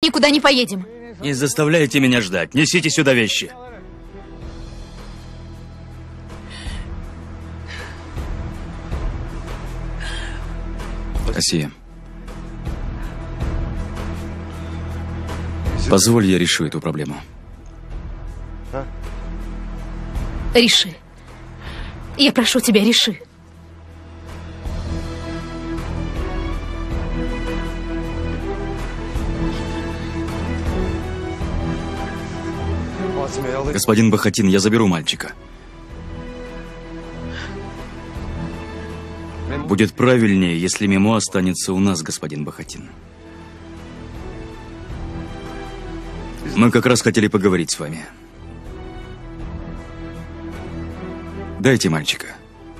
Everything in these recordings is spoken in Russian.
никуда не поедем. Не заставляйте меня ждать. Несите сюда вещи. Асия, позволь, я решу эту проблему. Реши. Я прошу тебя, реши. Господин Бахатин, я заберу мальчика. Будет правильнее, если Мимо останется у нас, господин Бахатин. Мы как раз хотели поговорить с вами. Дайте мальчика.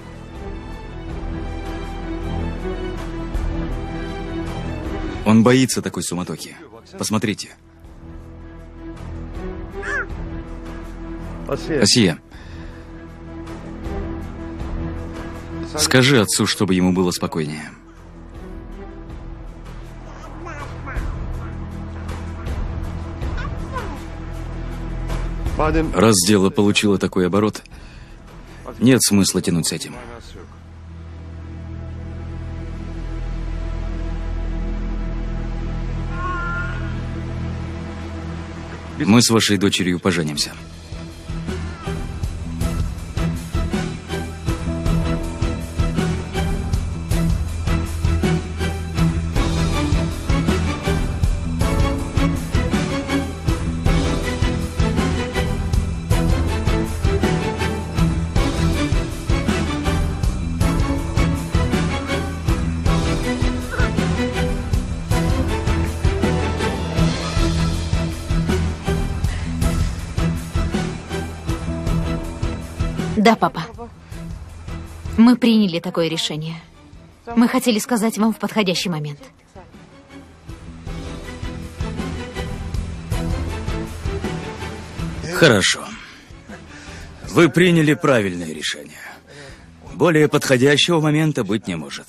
Он боится такой суматохи. Посмотрите. Асия, скажи отцу, чтобы ему было спокойнее. Раз дело получило такой оборот, нет смысла тянуть с этим. Мы с вашей дочерью поженимся. Да, папа. Мы приняли такое решение. Мы хотели сказать вам в подходящий момент. Хорошо. Вы приняли правильное решение. Более подходящего момента быть не может.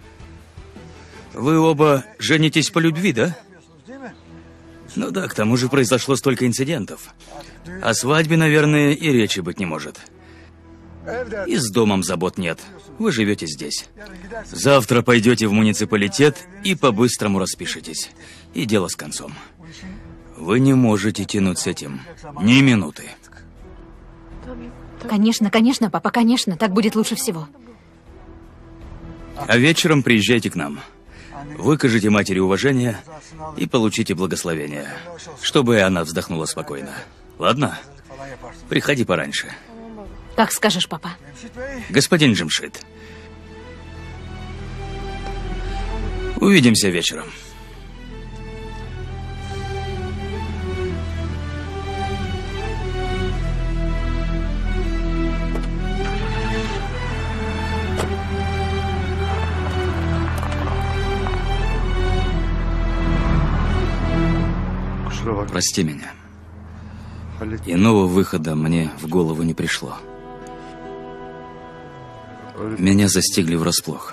Вы оба женитесь по любви, да? Ну да, к тому же произошло столько инцидентов. О свадьбе, наверное, и речи быть не может. И с домом забот нет. Вы живете здесь. Завтра пойдете в муниципалитет и по-быстрому распишитесь. И дело с концом. Вы не можете тянуть с этим ни минуты. Конечно, конечно, папа, конечно. Так будет лучше всего. А вечером приезжайте к нам. Выкажите матери уважение и получите благословение, чтобы она вздохнула спокойно. Ладно? Приходи пораньше. Как скажешь, папа. Господин Джамшид. Увидимся вечером. Прости меня. Иного выхода мне в голову не пришло. Меня застигли врасплох.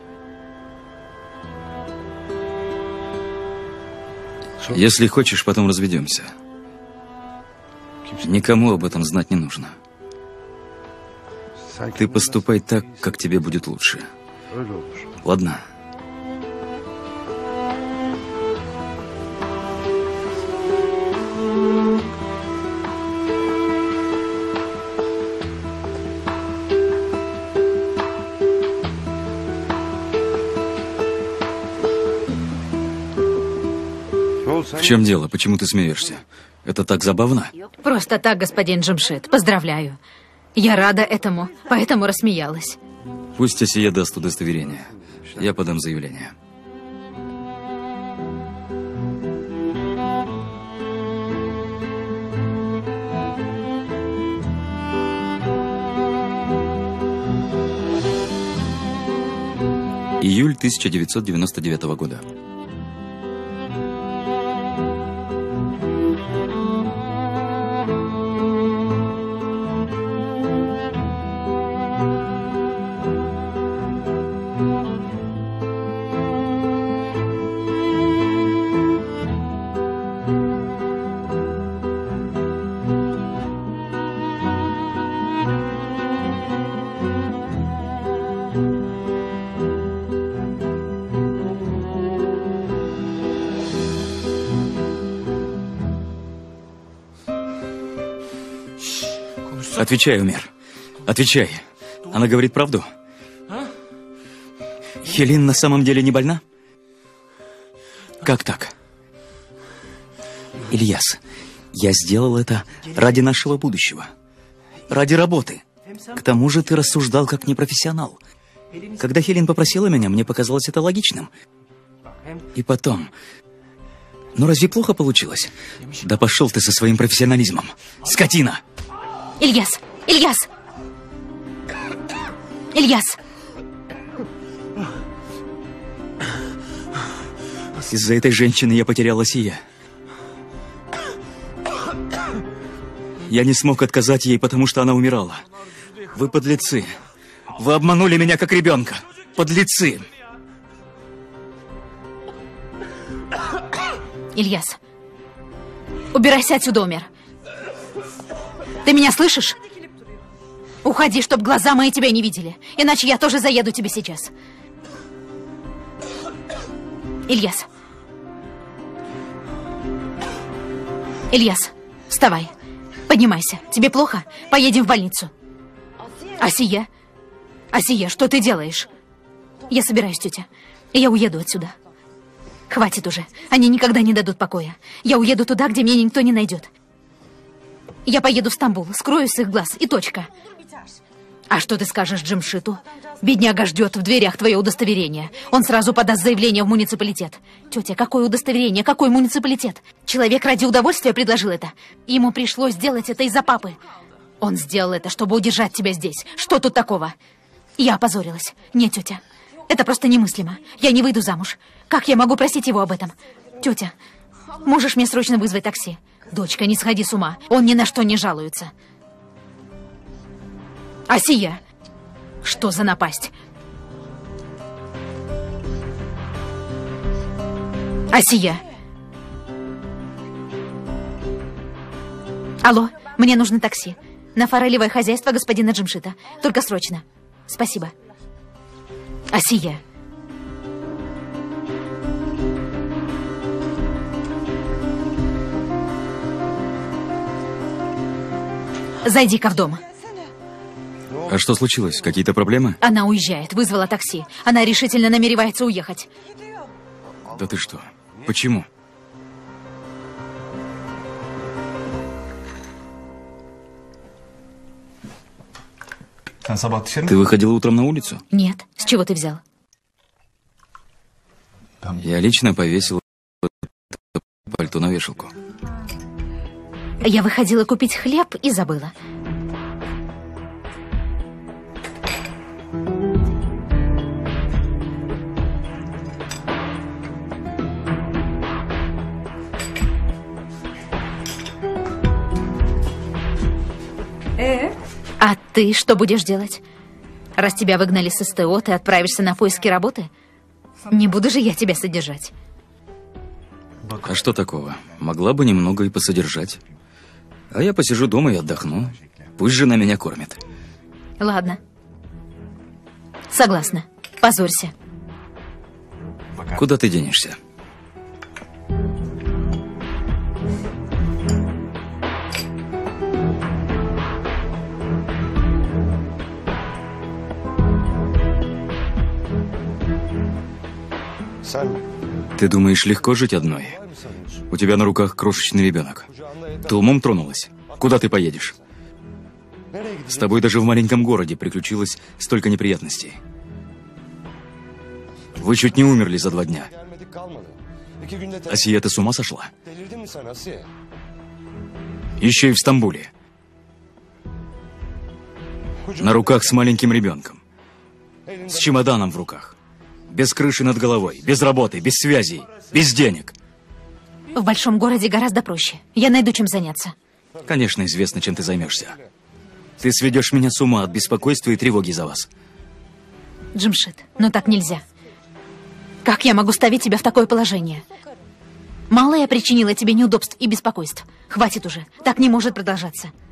Если хочешь, потом разведемся. Никому об этом знать не нужно. Ты поступай так, как тебе будет лучше. Ладно? В чем дело? Почему ты смеешься? Это так забавно? Просто так, господин Джамшид. Поздравляю. Я рада этому, поэтому рассмеялась. Пусть Асия даст удостоверение. Я подам заявление. Июль 1999 года. Отвечай, Умер. Отвечай. Она говорит правду? Хелин на самом деле не больна? Как так? Ильяс, я сделал это ради нашего будущего. Ради работы. К тому же ты рассуждал как непрофессионал. Когда Хелин попросила меня, мне показалось это логичным. И потом... Ну разве плохо получилось? Да пошел ты со своим профессионализмом. Скотина! Ильяс! Ильяс! Ильяс! Из-за этой женщины я потеряла Сия. Я не смог отказать ей, потому что она умирала. Вы подлецы. Вы обманули меня как ребенка. Подлецы. Ильяс, убирайся отсюда, Умер. Ты меня слышишь? Уходи, чтоб глаза мои тебя не видели. Иначе я тоже заеду тебе сейчас. Ильяс. Ильяс, вставай. Поднимайся. Тебе плохо? Поедем в больницу. Асия? Асия, что ты делаешь? Я собираюсь, тетя. Я уеду отсюда. Хватит уже. Они никогда не дадут покоя. Я уеду туда, где меня никто не найдет. Я поеду в Стамбул, скрою с их глаз, и точка. А что ты скажешь Джимшиту? Бедняга ждет в дверях твое удостоверение. Он сразу подаст заявление в муниципалитет. Тетя, какое удостоверение? Какой муниципалитет? Человек ради удовольствия предложил это. Ему пришлось сделать это из-за папы. Он сделал это, чтобы удержать тебя здесь. Что тут такого? Я опозорилась. Нет, тетя. Это просто немыслимо. Я не выйду замуж. Как я могу просить его об этом? Тетя, можешь мне срочно вызвать такси? Дочка, не сходи с ума. Он ни на что не жалуется. Асия! Что за напасть? Асия! Алло, мне нужно такси. На форелевое хозяйство господина Джимшита. Только срочно. Спасибо. Асия! Зайди-ка в дом. А что случилось? Какие-то проблемы? Она уезжает, вызвала такси. Она решительно намеревается уехать. Да ты что? Почему? Ты выходила утром на улицу? Нет. С чего ты взял? Я лично повесил пальто на вешалку. Я выходила купить хлеб и забыла. А ты что будешь делать? Раз тебя выгнали с СТО, ты отправишься на поиски работы? Не буду же я тебя содержать. А что такого? Могла бы немного и посодержать. А я посижу дома и отдохну. Пусть жена меня кормит. Ладно. Согласна. Позорься. Куда ты денешься? Ты думаешь, легко жить одной? У тебя на руках крошечный ребенок. Ты умом тронулась? Куда ты поедешь? С тобой даже в маленьком городе приключилось столько неприятностей. Вы чуть не умерли за 2 дня. Асия, ты с ума сошла? Еще и в Стамбуле. На руках с маленьким ребенком. С чемоданом в руках. Без крыши над головой, без работы, без связей, без денег. В большом городе гораздо проще. Я найду чем заняться. Конечно, известно, чем ты займешься. Ты сведешь меня с ума от беспокойства и тревоги за вас. Джимшит, но так нельзя. Как я могу ставить тебя в такое положение? Мало я причинила тебе неудобств и беспокойств. Хватит уже. Так не может продолжаться.